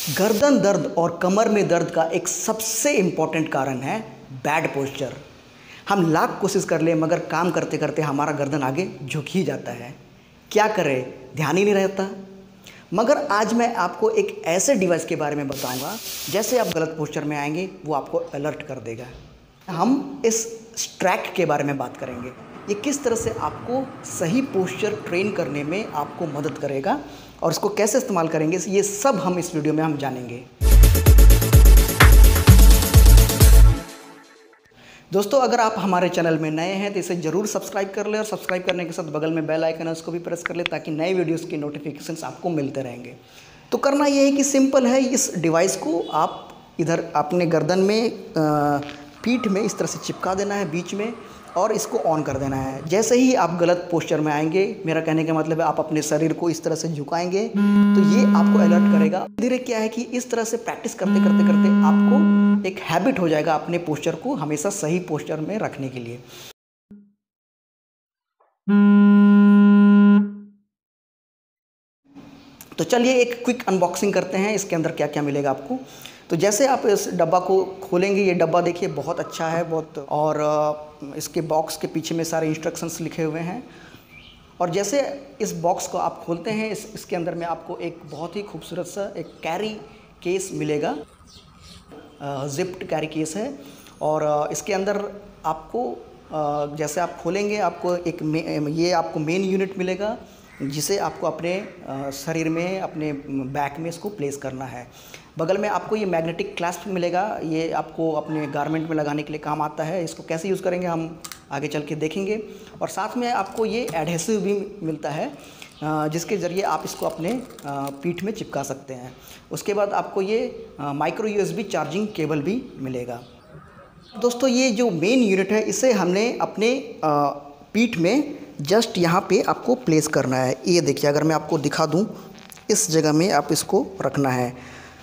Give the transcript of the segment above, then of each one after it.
गर्दन दर्द और कमर में दर्द का एक सबसे इम्पॉर्टेंट कारण है बैड पोस्चर। हम लाख कोशिश कर ले मगर काम करते करते हमारा गर्दन आगे झुक ही जाता है। क्या करें, ध्यान ही नहीं रहता। मगर आज मैं आपको एक ऐसे डिवाइस के बारे में बताऊंगा, जैसे आप गलत पोस्चर में आएंगे वो आपको अलर्ट कर देगा। हम इस स्ट्रैक के बारे में बात करेंगे। ये किस तरह से आपको सही पोस्चर ट्रेन करने में आपको मदद करेगा और इसको कैसे इस्तेमाल करेंगे, ये सब हम इस वीडियो में हम जानेंगे। दोस्तों, अगर आप हमारे चैनल में नए हैं तो इसे ज़रूर सब्सक्राइब कर लें और सब्सक्राइब करने के साथ बगल में बेल आइकन है उसको भी प्रेस कर लें ताकि नए वीडियोस की नोटिफिकेशंस आपको मिलते रहेंगे। तो करना ये है कि सिंपल है, इस डिवाइस को आप इधर अपने गर्दन में पीठ में इस तरह से चिपका देना है बीच में और इसको ऑन कर देना है। जैसे ही आप गलत पोस्चर में आएंगे, मेरा कहने का मतलब है आप अपने शरीर को इस तरह से झुकाएंगे तो ये आपको अलर्ट करेगा। धीरे क्या है कि इस तरह से प्रैक्टिस करते करते करते आपको एक हैबिट हो जाएगा अपने पोस्चर को हमेशा सही पोस्चर में रखने के लिए। तो चलिए एक क्विक अनबॉक्सिंग करते हैं, इसके अंदर क्या क्या मिलेगा आपको। तो जैसे आप इस डब्बा को खोलेंगे, ये डब्बा देखिए बहुत अच्छा है बहुत, और इसके बॉक्स के पीछे में सारे इंस्ट्रक्शंस लिखे हुए हैं। और जैसे इस बॉक्स को आप खोलते हैं, इसके अंदर में आपको एक बहुत ही खूबसूरत सा एक कैरी केस मिलेगा। जिप्ड कैरी केस है और इसके अंदर आपको जैसे आप खोलेंगे आपको ये आपको मेन यूनिट मिलेगा जिसे आपको अपने शरीर में अपने बैक में इसको प्लेस करना है। बगल में आपको ये मैग्नेटिक क्लैस्प मिलेगा, ये आपको अपने गारमेंट में लगाने के लिए काम आता है। इसको कैसे यूज़ करेंगे हम आगे चल के देखेंगे। और साथ में आपको ये एडहेसिव भी मिलता है जिसके ज़रिए आप इसको अपने पीठ में चिपका सकते हैं। उसके बाद आपको ये माइक्रो USB चार्जिंग केबल भी मिलेगा। दोस्तों, ये जो मेन यूनिट है इसे हमने अपने पीठ में जस्ट यहाँ पे आपको प्लेस करना है। ये देखिए, अगर मैं आपको दिखा दूँ, इस जगह में आप इसको रखना है।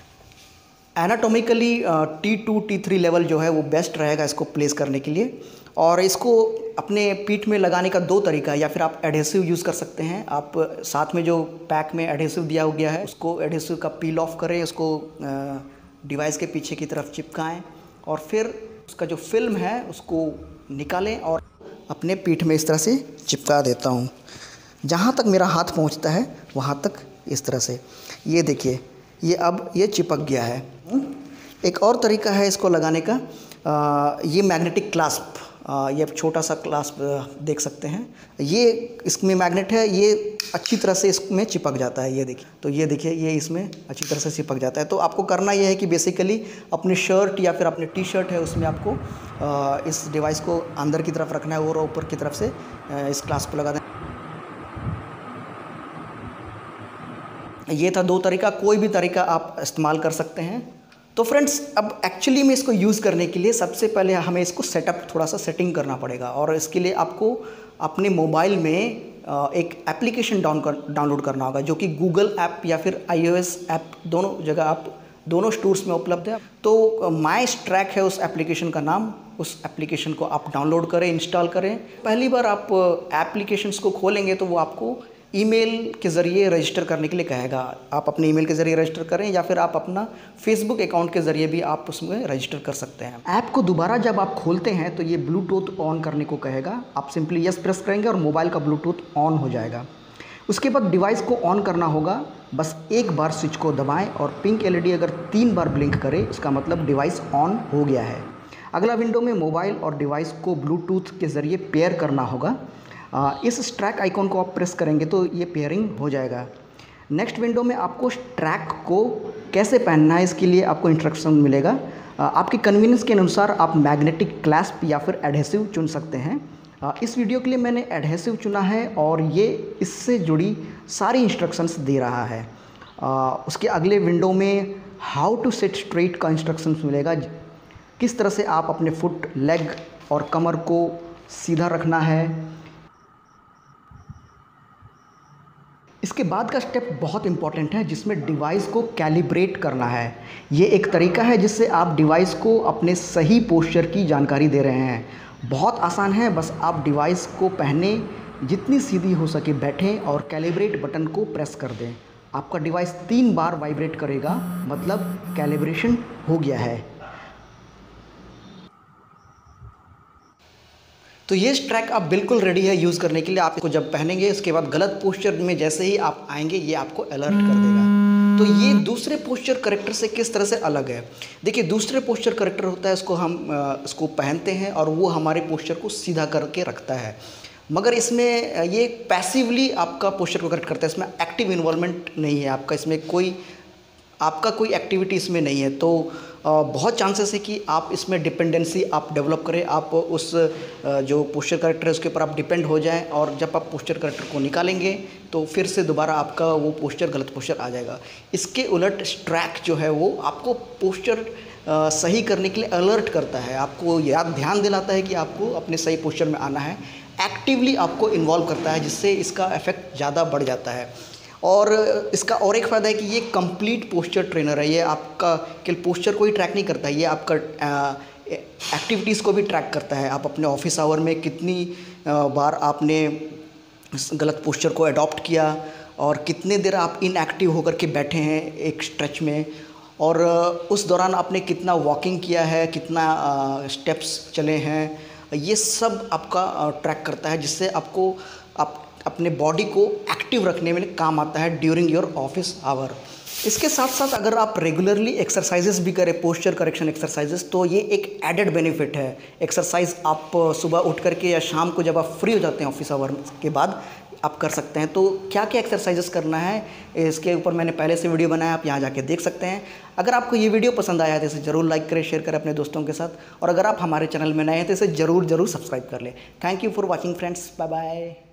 एनाटॉमिकली T2 T3 लेवल जो है वो बेस्ट रहेगा इसको प्लेस करने के लिए। और इसको अपने पीठ में लगाने का दो तरीका है, या फिर आप एडहेसिव यूज़ कर सकते हैं। आप साथ में जो पैक में एडहेसिव दिया हो गया है उसको एडहेसिव का पील ऑफ करें, उसको डिवाइस के पीछे की तरफ चिपकाएं और फिर उसका जो फिल्म है उसको निकालें और अपने पीठ में इस तरह से चिपका देता हूँ। जहाँ तक मेरा हाथ पहुँचता है वहाँ तक इस तरह से। ये देखिए, ये अब ये चिपक गया है। एक और तरीका है इसको लगाने का, ये मैग्नेटिक क्लैस्प, ये छोटा सा क्लैस्प देख सकते हैं। ये इसमें मैग्नेट है, ये अच्छी तरह से इसमें चिपक जाता है। ये देखिए, तो ये देखिए ये इसमें अच्छी तरह से चिपक जाता है। तो आपको करना ये है कि बेसिकली अपने शर्ट या फिर अपने टी-शर्ट है उसमें आपको इस डिवाइस को अंदर की तरफ रखना है और ऊपर की तरफ से इस क्लैस्प को लगा देना। ये था दो तरीका, कोई भी तरीका आप इस्तेमाल कर सकते हैं। तो फ्रेंड्स, अब एक्चुअली में इसको यूज़ करने के लिए सबसे पहले हमें इसको सेटअप थोड़ा सा सेटिंग करना पड़ेगा और इसके लिए आपको अपने मोबाइल में एक एप्लीकेशन डाउनलोड करना होगा जो कि गूगल ऐप या फिर iOS ऐप दोनों जगह आप दोनों स्टोर्स में उपलब्ध है। तो माई स्ट्रैक है उस एप्लीकेशन का नाम। उस एप्लीकेशन को आप डाउनलोड करें, इंस्टॉल करें। पहली बार आप एप्लीकेशंस को खोलेंगे तो वो आपको ईमेल के ज़रिए रजिस्टर करने के लिए कहेगा। आप अपने ईमेल के ज़रिए रजिस्टर करें या फिर आप अपना फेसबुक अकाउंट के ज़रिए भी आप उसमें रजिस्टर कर सकते हैं। ऐप को दोबारा जब आप खोलते हैं तो ये ब्लूटूथ ऑन करने को कहेगा। आप सिंपली यस प्रेस करेंगे और मोबाइल का ब्लूटूथ ऑन हो जाएगा। उसके बाद डिवाइस को ऑन करना होगा। बस एक बार स्विच को दबाएं और पिंक LED अगर 3 बार ब्लिंक करे इसका मतलब डिवाइस ऑन हो गया है। अगला विंडो में मोबाइल और डिवाइस को ब्लूटूथ के ज़रिए पेयर करना होगा। इस स्ट्रैक आइकॉन को आप प्रेस करेंगे तो ये पेयरिंग हो जाएगा। नेक्स्ट विंडो में आपको स्ट्रैक को कैसे पहनना है इसके लिए आपको इंस्ट्रक्शन मिलेगा। आपकी कन्वीनियंस के अनुसार आप मैग्नेटिक क्लैस्प या फिर एडहेसिव चुन सकते हैं। इस वीडियो के लिए मैंने एडहेसिव चुना है और ये इससे जुड़ी सारी इंस्ट्रक्शंस दे रहा है। उसके अगले विंडो में हाउ टू सेट स्ट्रेट का इंस्ट्रक्शंस मिलेगा, किस तरह से आप अपने फुट, लेग और कमर को सीधा रखना है। इसके बाद का स्टेप बहुत इंपॉर्टेंट है जिसमें डिवाइस को कैलिब्रेट करना है। ये एक तरीका है जिससे आप डिवाइस को अपने सही पोस्चर की जानकारी दे रहे हैं। बहुत आसान है, बस आप डिवाइस को पहने, जितनी सीधी हो सके बैठें और कैलिब्रेट बटन को प्रेस कर दें। आपका डिवाइस 3 बार वाइब्रेट करेगा, मतलब कैलिब्रेशन हो गया है। तो ये ट्रैक आप बिल्कुल रेडी है यूज़ करने के लिए। आप इसको जब पहनेंगे उसके बाद गलत पोस्चर में जैसे ही आप आएंगे ये आपको अलर्ट कर देगा। तो ये दूसरे पोस्चर करेक्टर से किस तरह से अलग है? देखिए, दूसरे पोस्चर करेक्टर होता है, इसको हम इसको पहनते हैं और वो हमारे पोस्चर को सीधा करके रखता है, मगर इसमें ये पैसिवली आपका पोस्चर को करेक्ट करता है। इसमें एक्टिव इन्वॉल्वमेंट नहीं है आपका, इसमें आपका कोई एक्टिविटी इसमें नहीं है। तो बहुत चांसेस है कि आप इसमें डिपेंडेंसी आप डेवलप करें, आप उस जो पोस्चर करेक्टर है उसके ऊपर आप डिपेंड हो जाएं, और जब आप पोस्चर करेक्टर को निकालेंगे तो फिर से दोबारा आपका वो पोस्चर गलत पोस्चर आ जाएगा। इसके उलट ट्रैक जो है वो आपको पोस्चर सही करने के लिए अलर्ट करता है, आपको ध्यान दिलाता है कि आपको अपने सही पोस्चर में आना है, एक्टिवली आपको इन्वॉल्व करता है, जिससे इसका इफ़ेक्ट ज़्यादा बढ़ जाता है। और इसका और एक फ़ायदा है कि ये कंप्लीट पोस्चर ट्रेनर है। ये आपका केवल पोस्चर को ही ट्रैक नहीं करता है, ये आपका एक्टिविटीज़ को भी ट्रैक करता है। आप अपने ऑफिस आवर में कितनी बार आपने गलत पोस्चर को अडॉप्ट किया, और कितने देर आप इनएक्टिव होकर के बैठे हैं एक स्ट्रेच में, और उस दौरान आपने कितना वॉकिंग किया है, कितना स्टेप्स चले हैं, ये सब आपका ट्रैक करता है, जिससे आपको अपने बॉडी को एक्टिव रखने में काम आता है ड्यूरिंग योर ऑफिस आवर। इसके साथ साथ अगर आप रेगुलरली एक्सरसाइजेस भी करें, पोस्चर करेक्शन एक्सरसाइजेस, तो ये एक एडेड बेनिफिट है। एक्सरसाइज आप सुबह उठ करके या शाम को जब आप फ्री हो जाते हैं ऑफिस आवर के बाद आप कर सकते हैं। तो क्या क्या एक्सरसाइजेस करना है इसके ऊपर मैंने पहले से वीडियो बनाया, आप यहाँ जाके देख सकते हैं। अगर आपको ये वीडियो पसंद आया है तो इसे ज़रूर लाइक करें, शेयर करें अपने दोस्तों के साथ, और अगर आप हमारे चैनल में नए हैं तो इसे ज़रूर सब्सक्राइब कर लें। Thank you for watching friends, bye bye.